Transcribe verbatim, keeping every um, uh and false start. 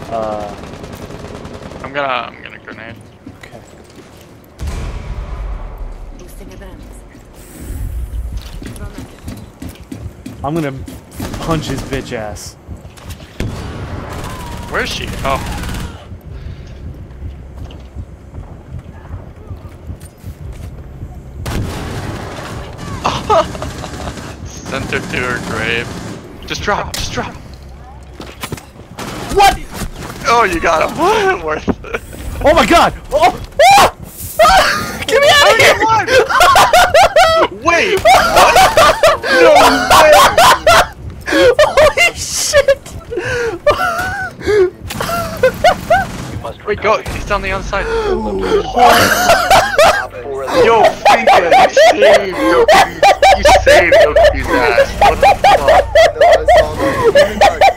Uh. I'm gonna, I'm gonna grenade. Okay. I'm gonna punch his bitch ass. Where is she? Oh. Sent her to her grave. Just drop, just drop. What? Oh, you got him. Worth it. Oh my god! Oh! Ah! Ah! Get me out of here! Wait! What? No way! Holy shit! Wait, go! He's on the other side. Yo, Finka, you saved Yoki's, you saved Yoki's ass. What the fuck?